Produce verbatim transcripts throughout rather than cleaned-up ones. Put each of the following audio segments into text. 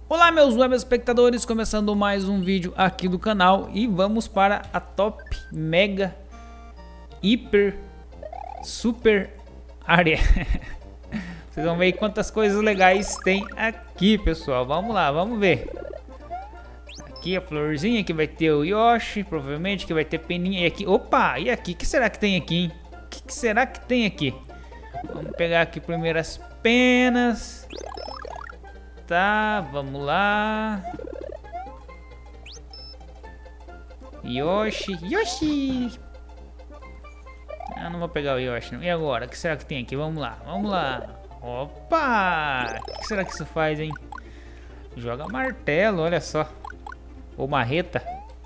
Olá meus web espectadores, começando mais um vídeo aqui do canal e vamos para a top mega hiper super área. Vocês vão ver quantas coisas legais tem aqui, pessoal. Vamos lá, vamos ver. Aqui a florzinha, que vai ter o Yoshi, provavelmente que vai ter peninha. E aqui, opa, e aqui, o que será que tem aqui, hein? O que, que será que tem aqui? Vamos pegar aqui primeiro as penas. Tá, vamos lá. Yoshi, Yoshi. Ah, não vou pegar o Yoshi não. E agora, o que será que tem aqui? Vamos lá, vamos lá. Opa! O que será que isso faz, hein? Joga martelo, olha só. Ou marreta.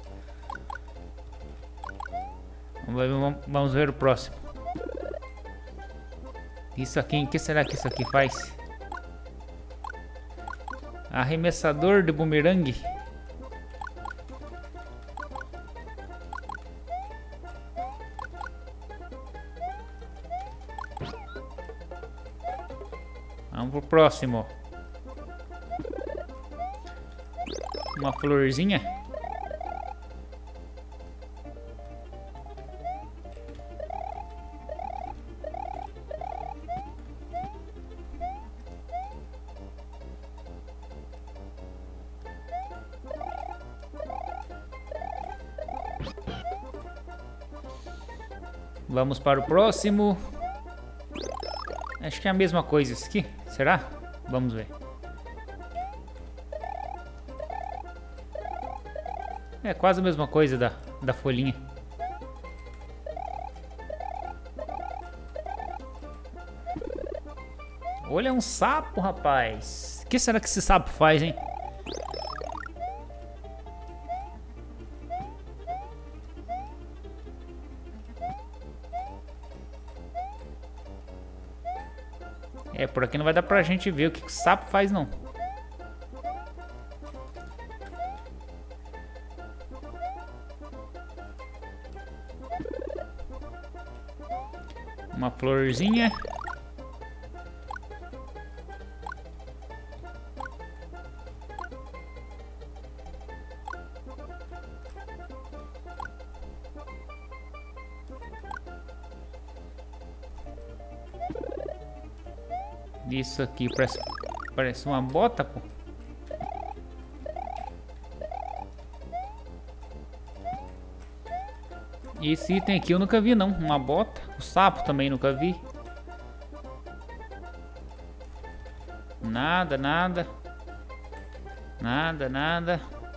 Vamos ver, vamos ver o próximo. Isso aqui, o que será que isso aqui faz? Arremessador de bumerangue. Vamos pro próximo. Uma florzinha. Vamos para o próximo. Acho que é a mesma coisa isso aqui. Será? Vamos ver. É quase a mesma coisa da, da folhinha. Olha, é um sapo, rapaz. O que será que esse sapo faz, hein? É, por aqui não vai dar pra gente ver o que o sapo faz, não. Uma florzinha. Isso aqui parece, parece uma bota, pô. Esse item aqui eu nunca vi, não. Uma bota. O sapo também nunca vi. Nada, nada. Nada, nada.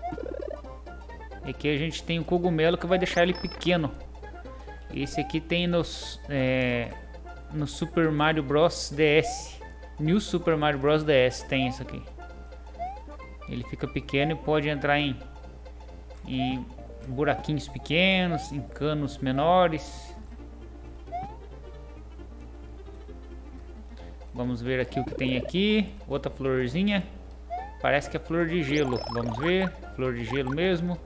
E aqui a gente tem o cogumelo que vai deixar ele pequeno. Esse aqui tem nos, é, no Super Mario Bros. D S. New Super Mario Bros. D S tem isso aqui. Ele fica pequeno e pode entrar em, em buraquinhos pequenos, em canos menores. Vamos ver aqui o que tem aqui. Outra florzinha. Parece que é flor de gelo. Vamos ver. Flor de gelo mesmo.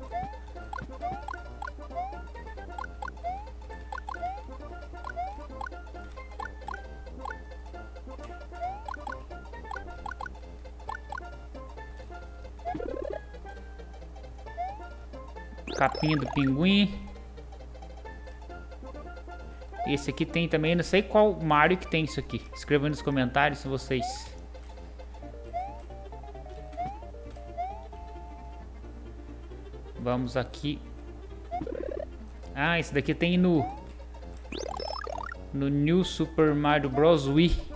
Capinha do pinguim. Esse aqui tem também, não sei qual Mario que tem isso aqui. Escreva aí nos comentários se vocês. Vamos aqui. Ah, esse daqui tem no no New Super Mario Bros. Wii.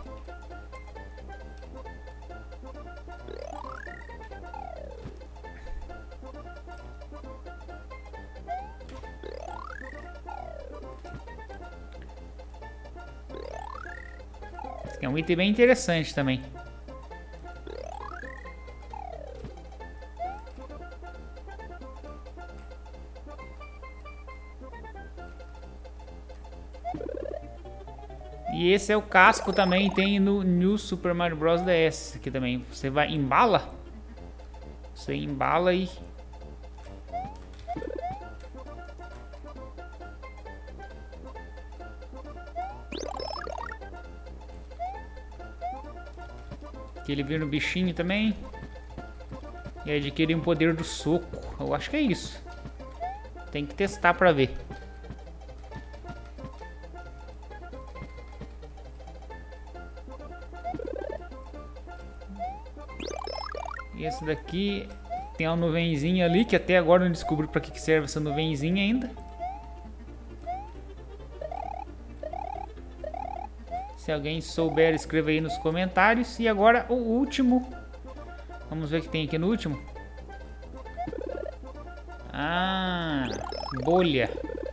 É um item bem interessante também. E esse é o casco também, tem no New Super Mario Bros. D S aqui também. Você vai embala. Você embala e Que ele vira no bichinho também. E adquirir um poder do soco. Eu acho que é isso. Tem que testar pra ver. E esse daqui tem uma nuvenzinha ali, que até agora não descobri pra que serve essa nuvenzinha ainda. Se alguém souber, escreva aí nos comentários. E agora o último. Vamos ver o que tem aqui no último. Ah, bolha.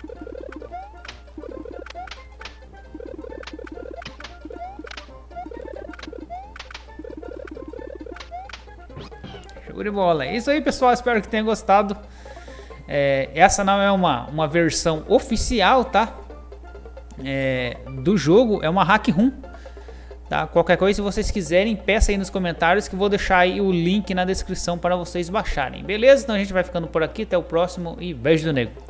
Show de bola. É isso aí, pessoal. Espero que tenham gostado. É, essa não é uma, uma versão oficial, tá? É, do jogo, é uma hack room, tá? Qualquer coisa, se vocês quiserem, peça aí nos comentários que eu vou deixar aí o link na descrição para vocês baixarem, beleza? Então a gente vai ficando por aqui, até o próximo e beijo do nego.